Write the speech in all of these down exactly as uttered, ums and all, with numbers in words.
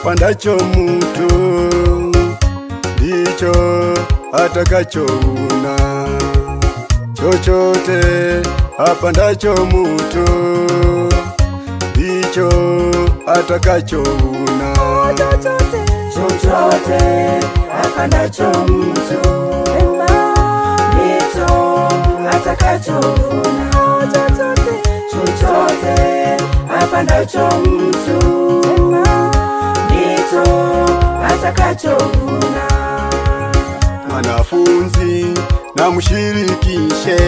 apandacho mtu ndicho atakachovuna. Chochote apandacho mtu ndicho atakachovuna. Chochote apandacho mtu ndicho atakachovuna. Chochote apandacho mtu ndicho atakachovuna. Mwanafunzi na mshirikishe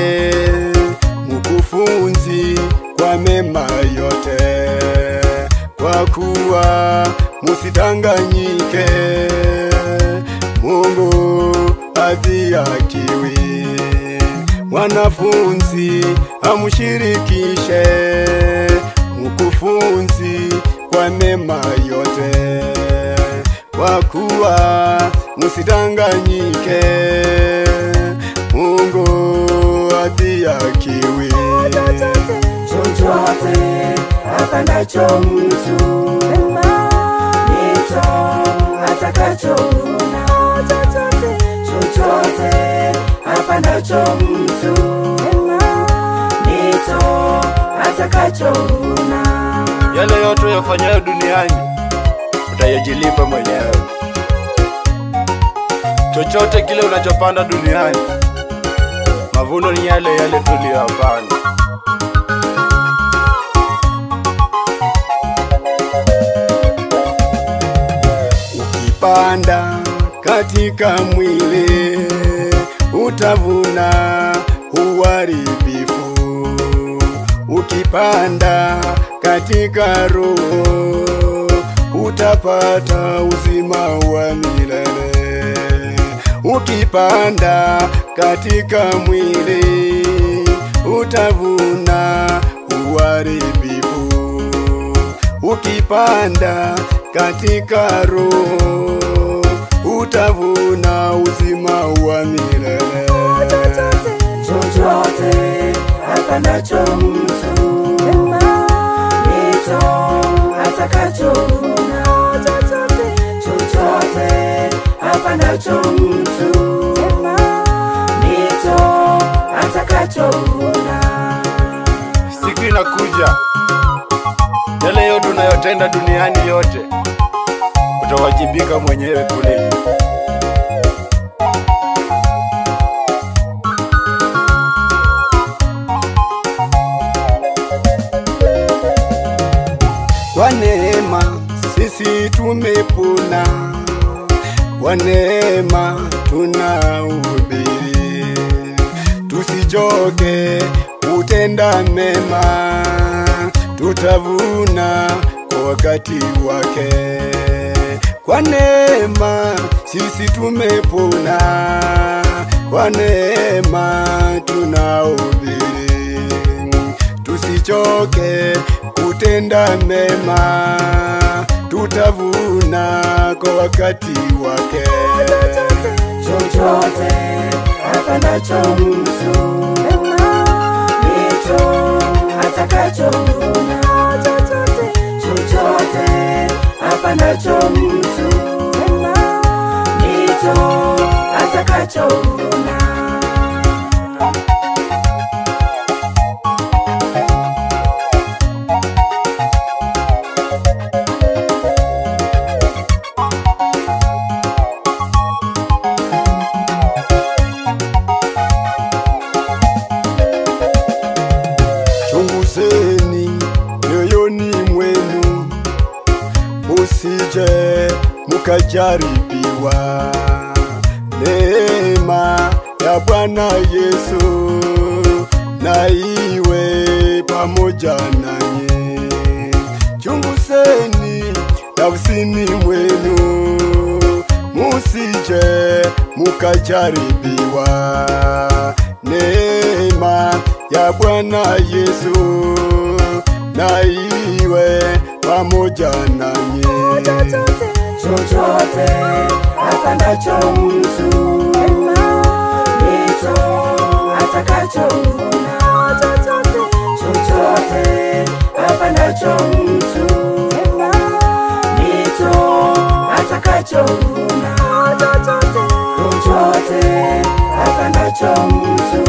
mkufunzi kwa mema yote, kwa kuwa musitanganyike, Mungu adhihakiwi. Mwanafunzi amshirikishe mkufunzi kwa mema yote, kwa kuwa musitanganyike, Mungu adhihakiwi. Chochote apandacho mtu ndicho atakachovuna. Chochote apandacho mtu ndicho atakachovuna. Yale yote yafanyayo duniani utayajilipa mwenyewe. Chochote kile unachopanda duniani, mavuno ni yale yale tuliyopanda. Ukipanda katika mwili utavuna uharibifu. Ukipanda katika roho utapata uzima wa milele. Ukipanda katika mwili utavuna uharibifu. Ukipanda katika roho utavuna uzima wa milele. Chochote apandacho mtu ndicho atakachovuna. Chochote apandacho mtu ndicho atakachovuna. Siku inakuja, yale yote unayotenda duniani yote utawajibika mwenyewe kule. Kwa neema sisi tumepona, kwa neema tunahubiri. Tusichoke kutenda mema, tutavuna kwa wakati wake. Kwa neema sisi tumepona, kwa neema tunahubiri. Tusichoke kutenda mema, tutavuna kwa wakati wake. Chochote apandacho mtu ndicho atakachovuna. Chochote apandacho mtu ndicho atakachovuna. Chunguzeni mioyoni mwenu, usije mukajaribiwa. Neema ya Bwana Yesu na iwe pamoja nanyi. Chunguzeni nafsini mwenu, musije mukajaribiwa. Neema ya Bwana Yesu na iwe pamoja nanyi. Chochote apandacho mtu ndicho atakachovuna. Chochote apandacho mtu ndicho anachovuna. Chochote apandacho mtu